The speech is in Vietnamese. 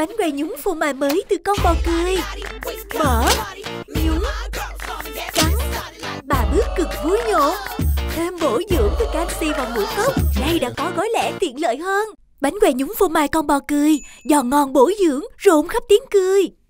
Bánh quai nhúng phô mai mới từ con bò cười. Mở, nhúng, cắn. Bà bước cực vui nhộn. Thêm bổ dưỡng từ canxi vào ngũ cốc. Nay đã có gói lẻ tiện lợi hơn. Bánh quai nhúng phô mai con bò cười, giòn ngon bổ dưỡng, rộn khắp tiếng cười.